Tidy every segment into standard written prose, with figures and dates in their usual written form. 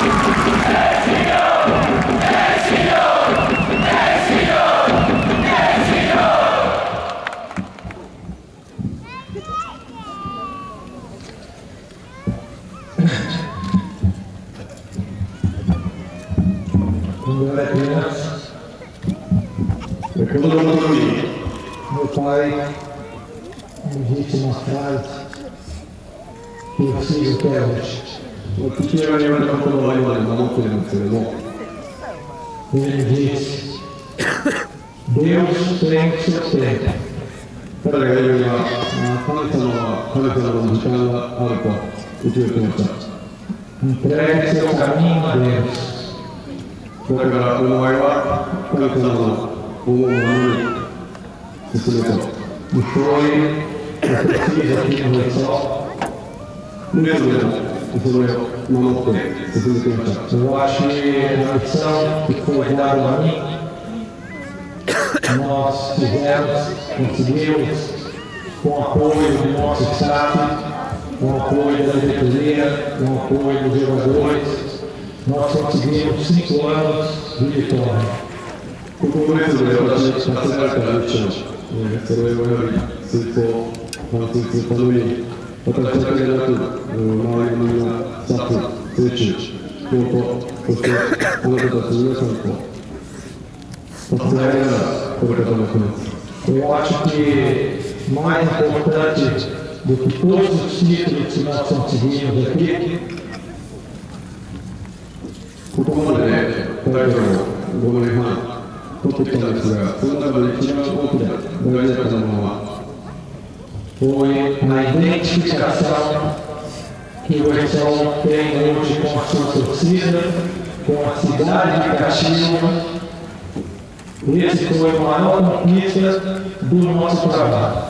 Quando eu era criança, meu pai me disse uma frase que eu sigo até hoje. Ele me disse: Deus tem o seu tempo. Entregue seu caminho a Deus. E foi a pesquisa aqui no Sol. Eu acho que a missão que foi dada a mim, nós conseguimos, com o apoio do nosso staff, com o apoio da diretoria, com o apoio dos jogadores, nós conseguimos 5 anos de vitória. Eu acho que mais importante do que todos os títulos que nós conseguimos aqui, foi a identificação que o Redsol tem hoje com a sua torcida, com a cidade de Caxias. Esse foi a maior conquista do nosso trabalho.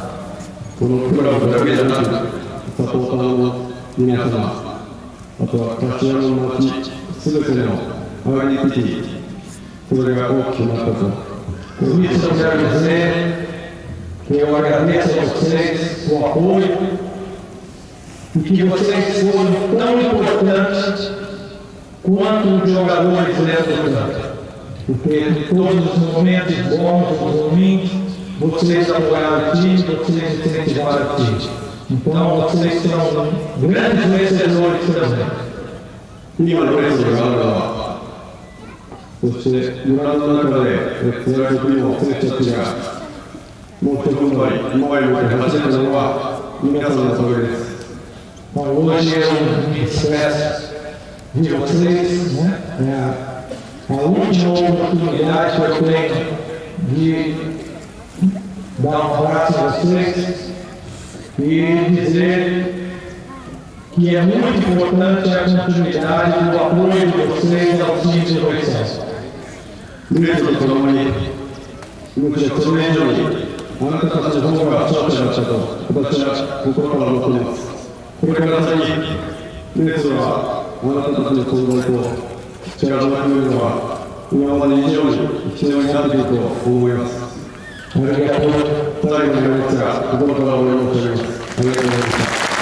Por isso eu quero dizer que eu agradeço a vocês o apoio e que vocês foram tão importantes quanto os jogadores dentro do campo. Porque em todos os momentos bons ou ruins, vocês apoiaram o time, vocês incentivaram o time. Então vocês são grandes vencedores também. Hoje eu me despeço de vocês, né? A última oportunidade que eu tenho de dar um abraço a vocês e dizer que é muito importante a continuidade do apoio de vocês ao time do Redsol. Obrigado.